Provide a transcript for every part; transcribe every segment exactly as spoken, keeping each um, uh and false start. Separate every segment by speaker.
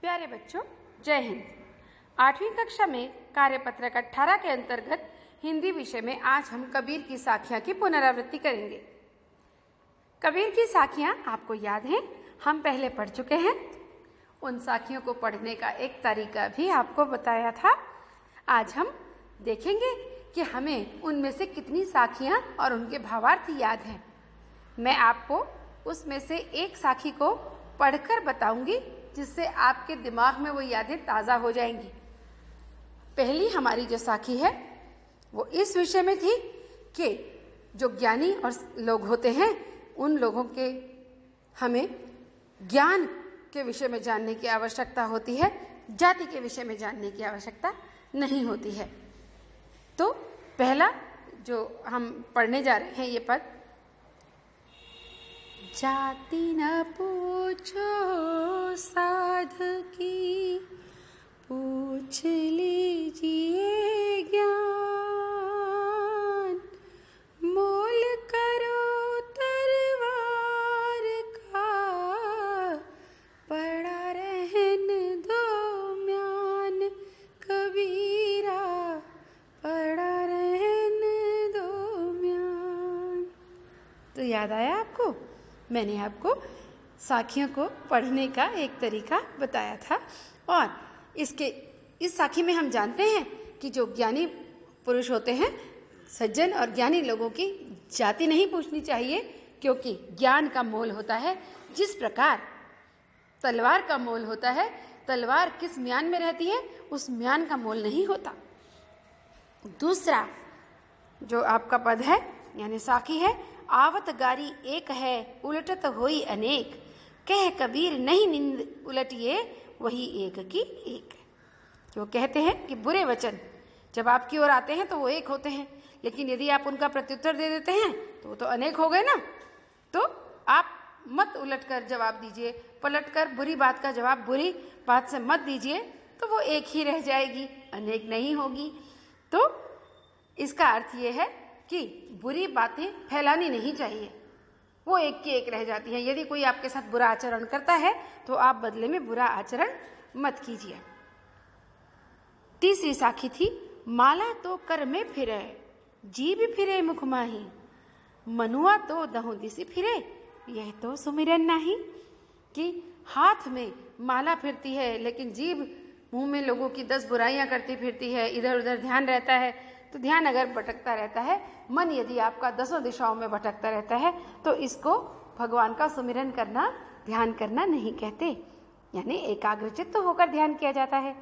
Speaker 1: प्यारे बच्चों, जय हिंद। आठवीं कक्षा में कार्यपत्रक अठारह के अंतर्गत हिंदी विषय में आज हम कबीर की साखियां की पुनरावृत्ति करेंगे। कबीर की साखियां आपको याद हैं, हम पहले पढ़ चुके हैं। उन साखियों को पढ़ने का एक तरीका भी आपको बताया था। आज हम देखेंगे कि हमें उनमें से कितनी साखियां और उनके भावार्थ याद हैं। मैं आपको उसमें से एक साखी को पढ़कर बताऊंगी, जिससे आपके दिमाग में वो यादें ताज़ा हो जाएंगी। पहली हमारी जो साखी है वो इस विषय में थी कि जो ज्ञानी और लोग होते हैं उन लोगों के हमें ज्ञान के विषय में जानने की आवश्यकता होती है, जाति के विषय में जानने की आवश्यकता नहीं होती है। तो पहला जो हम पढ़ने जा रहे हैं ये पद, जाति न पूछो साधकी, पूछ लीजिए ज्ञान, मोल करो तरवार का, पड़ा रहन दो म्यान, कबीरा पड़ा रहन दो म्यान। तो याद आया आपको? मैंने आपको साखियों को पढ़ने का एक तरीका बताया था। और इसके इस साखी में हम जानते हैं कि जो ज्ञानी पुरुष होते हैं, सज्जन और ज्ञानी लोगों की जाति नहीं पूछनी चाहिए, क्योंकि ज्ञान का मोल होता है। जिस प्रकार तलवार का मोल होता है, तलवार किस म्यान में रहती है उस म्यान का मोल नहीं होता। दूसरा जो आपका पद है यानी साखी है, आवत गारी एक है उलटत होई अनेक, कह कबीर नहीं निंद उलटिए वही एक की एक। वो कहते हैं कि बुरे वचन जब आपकी ओर आते हैं तो वो एक होते हैं, लेकिन यदि आप उनका प्रत्युत्तर दे देते हैं तो वो तो अनेक हो गए ना। तो आप मत उलटकर जवाब दीजिए, पलटकर बुरी बात का जवाब बुरी बात से मत दीजिए, तो वो एक ही रह जाएगी, अनेक नहीं होगी। तो इसका अर्थ ये है कि बुरी बातें फैलानी नहीं चाहिए, वो एक की एक रह जाती हैं। यदि कोई आपके साथ बुरा आचरण करता है तो आप बदले में बुरा आचरण मत कीजिए। तीसरी साखी थी, माला तो कर में फिरे, जीभ फिरे मुख माही, मनुआ तो दहु दिसी फिरे, यह तो सुमिरन नहीं। कि हाथ में माला फिरती है लेकिन जीभ मुंह में लोगों की दस बुराइयां करती फिरती है, इधर उधर ध्यान रहता है। तो ध्यान अगर भटकता रहता है, मन यदि आपका दसों दिशाओं में भटकता रहता है, तो इसको भगवान का सुमिरन करना, ध्यान करना नहीं कहते, यानी एकाग्रचित्त तो होकर ध्यान किया जाता है।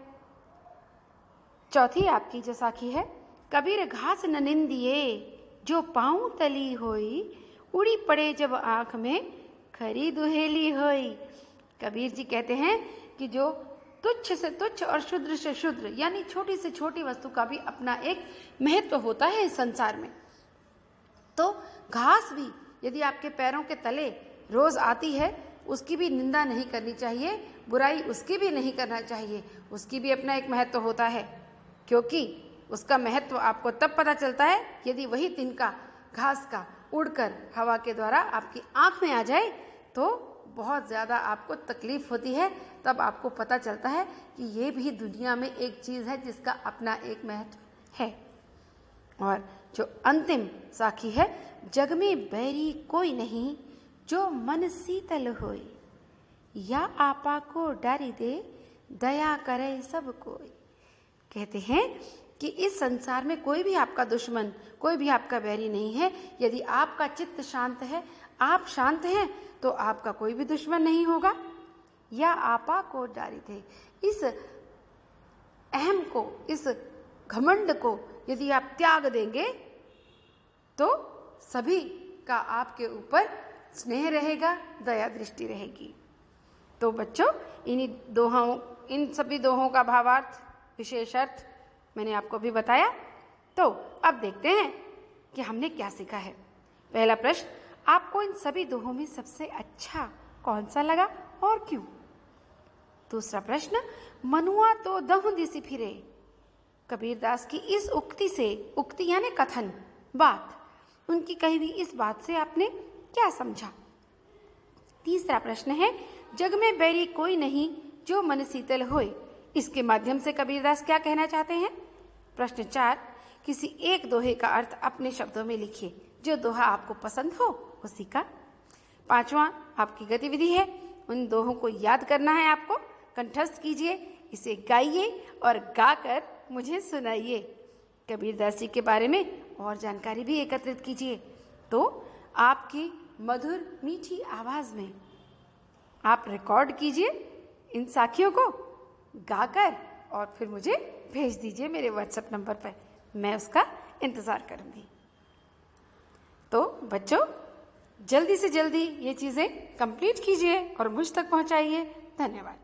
Speaker 1: चौथी आपकी जो साखी है, कबीर घास न निंदिए जो पाँव तली होई, उड़ी पड़े जब आंख में खरी दुहेली होई। कबीर जी कहते हैं कि जो तुच्छ से तुच्छ और शुद्र से शुद्र, यानी छोटी से छोटी वस्तु का भी अपना एक महत्व होता है इस संसार में। तो घास भी यदि आपके पैरों के तले रोज आती है, उसकी भी निंदा नहीं करनी चाहिए, बुराई उसकी भी नहीं करना चाहिए। उसकी भी अपना एक महत्व होता है, क्योंकि उसका महत्व आपको तब पता चलता है यदि वही तिनका घास का उड़कर हवा के द्वारा आपकी आंख में आ जाए, तो बहुत ज़्यादा आपको तकलीफ होती है। तब आपको पता चलता है कि ये भी दुनिया में एक चीज़ है जिसका अपना एक महत्व है। और जो अंतिम साखी है, जग में बैरी कोई नहीं जो मन शीतल होई, या आपा को डारी दे दया करे सब कोई। कहते हैं कि इस संसार में कोई भी आपका दुश्मन, कोई भी आपका बैरी नहीं है। यदि आपका चित्त शांत है, आप शांत हैं, तो आपका कोई भी दुश्मन नहीं होगा। या आपा को डारी थे, इस अहम को, इस घमंड को यदि आप त्याग देंगे तो सभी का आपके ऊपर स्नेह रहेगा, दया दृष्टि रहेगी। तो बच्चों, इन्हीं दोहों इन सभी दोहों का भावार्थ, विशेष अर्थ मैंने आपको भी बताया। तो अब देखते हैं कि हमने क्या सीखा है। पहला प्रश्न, आपको इन सभी दोहों में सबसे अच्छा कौन सा लगा और क्यों? दूसरा प्रश्न, मनुआ तो दहु दिसी फिरे, कबीरदास की इस उक्ति से, उक्ति यानी कथन, बात, उनकी कही हुई इस बात से आपने क्या समझा? तीसरा प्रश्न है, जग में बैरी कोई नहीं जो मन शीतल होए। इसके माध्यम से कबीरदास क्या कहना चाहते हैं? प्रश्न चार, किसी एक दोहे का अर्थ अपने शब्दों में लिखिए। जो दोहा आपको पसंद हो उसी का। पांचवा आपकी गतिविधि है, उन दोहों को याद करना है आपको, कंठस्थ कीजिए, इसे गाइए और गाकर मुझे सुनाइए। कबीरदास जी के बारे में और जानकारी भी एकत्रित कीजिए। तो आपकी मधुर मीठी आवाज में आप रिकॉर्ड कीजिए इन साखियों को गाकर और फिर मुझे भेज दीजिए मेरे व्हाट्सएप नंबर पर। मैं उसका इंतज़ार करूंगी। तो बच्चों, जल्दी से जल्दी ये चीज़ें कंप्लीट कीजिए और मुझ तक पहुंचाइए। धन्यवाद।